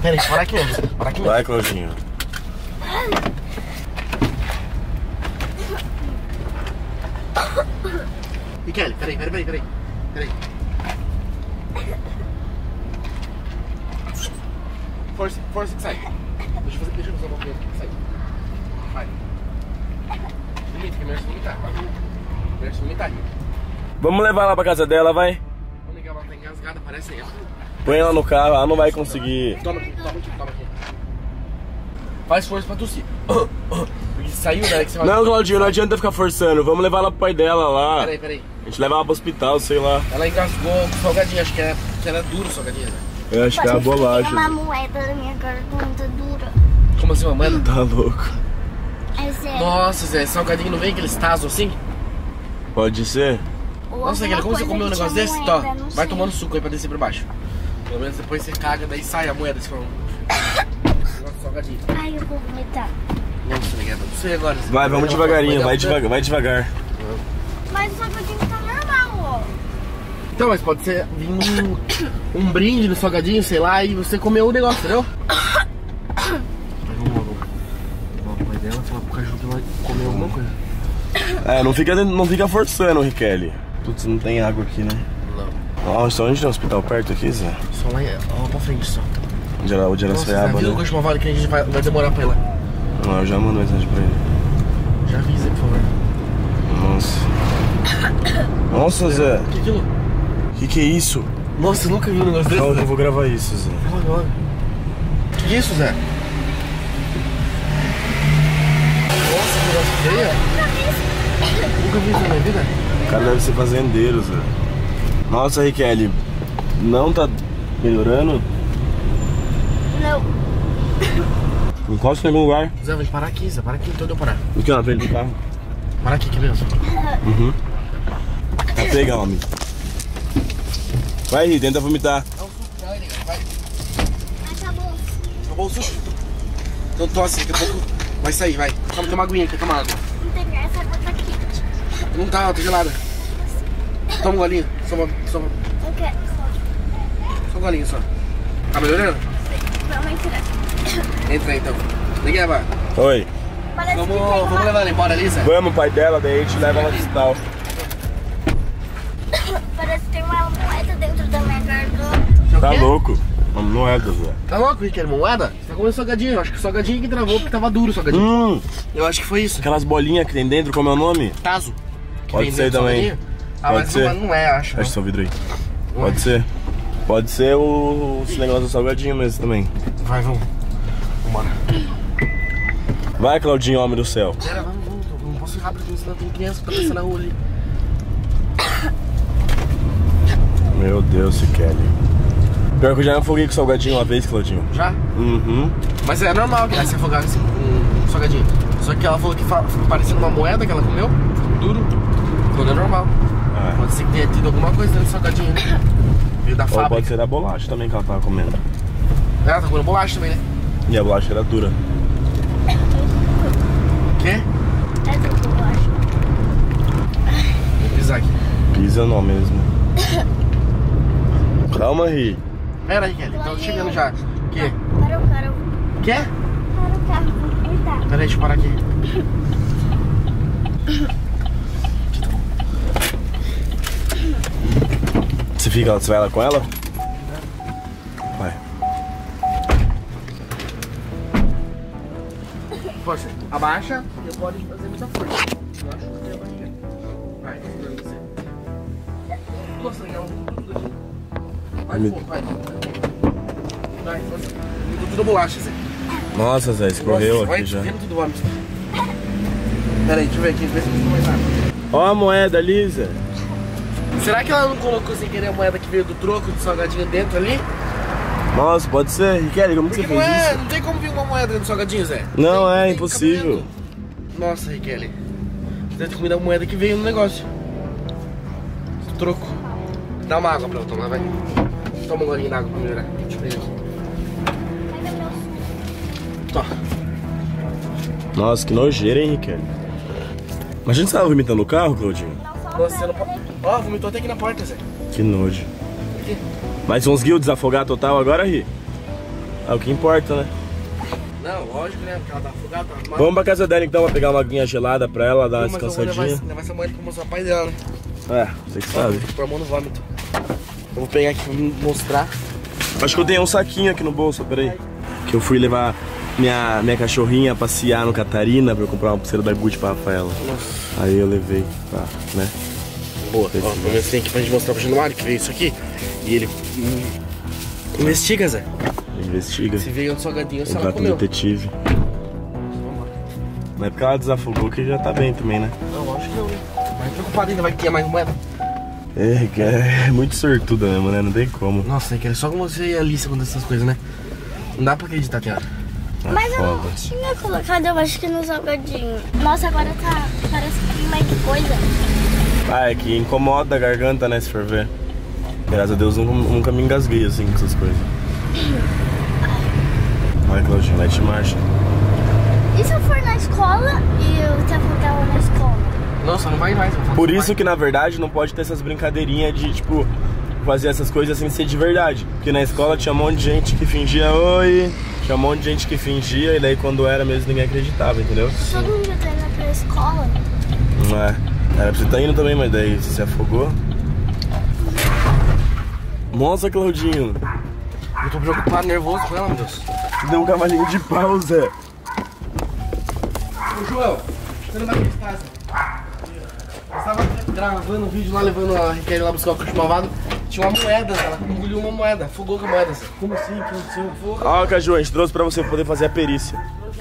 Pera aí, para aqui mesmo. Para aqui mesmo. Vai, Claudinho. E Kelly, peraí. Força que sai. Deixa eu fazer uma coisa. Sai. Vai. Limita, que merece vomitar. Merece vomitar. Vamos levar ela pra casa dela, vai. Vamos ligar, ela tá engasgada, parece aí. Põe ela no carro, ela não vai conseguir. Toma aqui. Faz força pra tossir. Porque saiu, né? Que você vai... Não, Claudinho, não adianta ficar forçando. Vamos levar ela pro pai dela lá. Peraí. A gente leva ela pro hospital, sei lá. Ela engasgou com salgadinho, acho que era duro o salgadinho, né? Eu acho que é a bolacha. Tem uma moeda na minha garganta dura. Como assim, uma moeda? Tá louco. É sério. Nossa, Zé, salgadinho não vem aqueles tazos assim? Pode ser? Nossa, Guilherme, como você comeu um negócio desse? Moeda, Tó, não vai sei. tomando suco aí pra descer pra baixo. Pelo menos depois você caga, daí sai a moeda. Você fala... Nossa, salgadinho. Ai, eu vou vomitar. Nossa, Guilherme, não sei agora. Vai, vamos devagarinho, vai devagar. Mas o salgadinho tá normal, ó. Então, mas pode ser vir um brinde no salgadinho, sei lá, e você comeu o negócio, entendeu? Vamos pro pai dela, falar pro cachorro que vai comer alguma coisa. É, não fica forçando, Riquelme. Putz, não tem água aqui, né? Não. Nossa, onde tem um hospital perto aqui, Zé? Só lá, ó, pra frente só. De Araçoiaba, avisa o né? Coxa Vale que a gente vai demorar pra ir lá. Não, eu já mando mensagem pra ele. Já avisa, por favor. Nossa, Zé. Que aquilo? Que é isso? Nossa, eu nunca vi um negócio desse. Não, eu vou gravar isso, Zé. Olha. Que isso, Zé? Nossa, que negócio feio. Nunca vi isso na minha vida. O cara deve ser fazendeiro, Zé. Nossa, Riquelme, não tá melhorando? Não. Encosta em algum lugar. Zé, vai parar aqui, Zé. Para aqui, então eu parar. Aqui, ó, na frente do carro. Para aqui, que mesmo. Uhum. Tá pega, homem. Vai, Ri, tenta vomitar. Dá um suco, vai, nega, vai. Acabou. Acabou o suco? Então tosse, daqui a pouco vai sair, vai. Toma uma aguinha aqui, toma água. Não tem graça, a água tá quente. Não tá gelada. Toma um golinho, só Não quero. um golinho só. Tá melhorando? Vamos entrar. Entra aí, então. Ninguém vai. Oi. Parece Vamos que tem uma... levar ela embora ali, Zé? Vamos, pai dela, daí a gente leva ela pro hospital. Parece que tem uma moeda dentro da minha garganta. Tá louco? Uma moeda, Zé. Tá louco, Riquelme? Moeda? Você tá comendo salgadinho. Eu acho que o salgadinho que travou porque tava duro o salgadinho. Eu acho que foi isso. Aquelas bolinhas que tem dentro, como é o nome? Tazo. Que Pode vem ser dentro do também. salgadinho. Ah, Pode mas ser. não é, acho. Fecha seu vidro aí. Pode ser. Pode ser esse negócio do salgadinho mesmo também. Vai, vamos. Vambora. Vai, Claudinho, homem do céu. Pera, vamos. Não posso ir rápido, senão tem criança que tá passando na rua ali. Meu Deus, Riquelme. Pior que eu já me afoguei com salgadinho uma vez, Claudinho. Já? Uhum. Mas é normal que ela se afogar assim com salgadinho. Só que ela falou que ficou parecendo uma moeda que ela comeu, duro. Tudo é normal. É. Pode ser que tenha tido alguma coisa dentro do salgadinho, né? Veio da Ou fábrica. pode ser da bolacha também que ela tava comendo. Ela tá comendo bolacha também, né? E a bolacha era dura. Quê? É tudo, eu acho. Vou pisar aqui. Pisa não mesmo. Calma, Ri. Pera aí, Kelly. Tô chegando já. Quê? Para o carro. Quê? Para o carro. Eita. Pera aí, deixa eu parar aqui. Você vai lá com ela? Vai. Força. Abaixa e eu pode fazer muita força. Eu acho que tem a barriga. Vai, segurando você. Nossa, legal. Tudo aqui. Vai, vai. Vai, força. Tudo bolacha, Zé. Nossa, Zé, escorreu Vai, aqui já. vendo tudo vômito. Pera aí, deixa eu ver aqui, ver se não mais nada. Ó a moeda ali, Zé. Será que ela não colocou sem querer a moeda que veio do troco do salgadinho dentro ali? Nossa, pode ser. Riquelme, como que Porque você não fez é, isso? não tem como vir uma moeda dentro do salgadinho, Zé. Não, Tem- é tem impossível. cabelo. Nossa, Riquelme. Você deve ter comido a moeda que veio no negócio. Do troco. Dá uma água pra eu tomar, vai. Toma um golinho d'água pra melhorar. Deixa eu ver aqui. Tó. Nossa, que nojeira, hein, Riquelme? Mas a gente tava vomitando no carro, Claudinho? Nossa, você não pode. Ó, vomitou até aqui na porta, Zé. Que nojo. Aqui. Mas conseguiu desafogar total agora, Ri? É o que importa, né? Não, lógico, né? Porque ela tá afogada, tá arrumada. Vamos pra casa dela então, pra pegar uma aguinha gelada pra ela, dar uma Mas eu vou descansadinha. levar essa moeda pra mostrar o pai dela, né? É, você que sabe. Pôr a mão no vômito. Eu vou pegar aqui pra mostrar. Acho que eu tenho um saquinho aqui no bolso, peraí. Que eu fui levar minha cachorrinha a passear no Catarina pra eu comprar uma pulseira da Gucci pra Rafaela. Nossa. Aí eu levei, tá, né? Boa. Ó, pelo menos tem aqui pra gente mostrar pro Januário que veio isso aqui. E ele investiga, Zé. Investiga. Se veio um salgadinho, se ela Contrato comeu. detetive. Não é porque ela desafogou que já tá bem também, né? Não, acho que não. Mas preocupado ainda, vai ter mais moeda. É muito sortuda mesmo, né? Não tem como. Nossa, é que é só com você e a Alice acontecem essas coisas, né? Não dá pra acreditar, Tiara. Mas eu foda. não tinha colocado, eu acho que no salgadinho. Nossa, agora tá. Parece que tem mais coisa. Ah, é que incomoda a garganta, né? Se for ver. Graças a Deus nunca me engasguei assim com essas coisas. Olha, Claudinho, mete marcha. E se eu for na escola e eu te afogar na escola? Nossa, não vai mais. Por isso que na verdade não pode ter essas brincadeirinhas de tipo fazer essas coisas sem ser de verdade. Porque na escola tinha um monte de gente que fingia oi, tinha um monte de gente que fingia e daí quando era mesmo ninguém acreditava, entendeu? Todo mundo tá indo pra escola. Não é. Era pra você tá indo também, mas daí você se afogou. Nossa, Claudinho. Eu tô preocupado, nervoso com ela, meu Deus. Você deu um cavalinho de pau, Zé. Ô, Joel, você não vai acreditar, Zé. Eu estava gravando um vídeo lá, levando a Raquel lá buscar o cachorro malvado. Tinha uma moeda, ela engoliu uma moeda, afogou com a moeda. Zé. Como assim? Que aconteceu? Ó, Caju, a gente trouxe pra você poder fazer a perícia.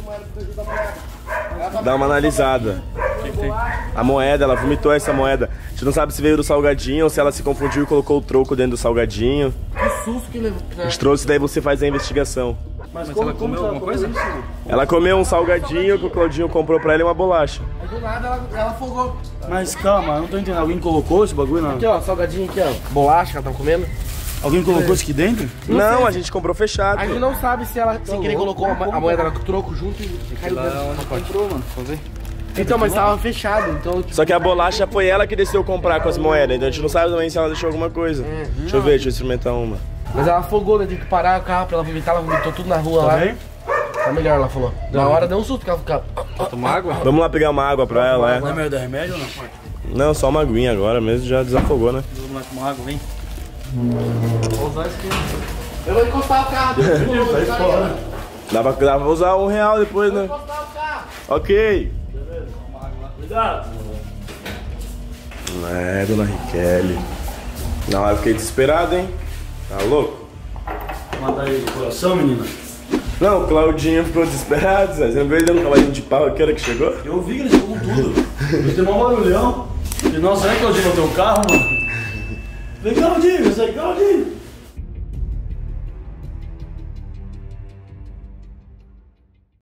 Dá uma analisada. A moeda, ela vomitou essa moeda. A gente não sabe se veio do salgadinho ou se ela se confundiu e colocou o troco dentro do salgadinho. Que susto que levou. A gente trouxe, daí você faz a investigação. Mas ela comeu alguma coisa? Ela comeu um salgadinho que o Claudinho comprou pra ela e uma bolacha. Aí do nada ela afogou. Mas calma, eu não tô entendendo. Alguém colocou esse bagulho na... Aqui, ó, salgadinho aqui, ó. Bolacha que ela tava comendo. Alguém colocou isso aqui dentro? Não, a gente comprou fechado. A gente não sabe se ela sem querer colocou a moeda no troco junto e caiu dentro. Comprou, mano. Vamos ver. Então, mas tava fechado, então tipo, Só que a bolacha foi ela que desceu comprar com as moedas, então a gente não sabe também se ela deixou alguma coisa. Deixa eu ver, deixa eu experimentar uma. Mas ela afogou, né? Teve que parar o carro pra ela vomitar, ela vomitou tudo na rua lá. bem? Tá melhor, ela falou. Na hora deu um susto que ela ficava. Tomar água? Vamos lá pegar uma água pra ela, Não é é? melhor dar remédio ou não? Não, só uma aguinha agora mesmo, já desafogou, né? Vamos lá tomar água, vem. Vou usar isso aqui. Eu vou encostar o carro. Sai fora. Dá pra usar R$1 depois, né? Encostar o carro. Ok. Cuidado. É, dona Raquel. Não, eu fiquei desesperado, hein? Tá louco? Mata aí do coração, menina. Não, o Claudinho ficou desesperado, Zé. Você não viu ele dando um cavalinho de pau aqui, hora que chegou? Eu vi que ele chegou com tudo. Ele tem um barulhão. E nossa, é Claudinho no teu carro, mano? Vem, Claudinho, sai, Claudinho.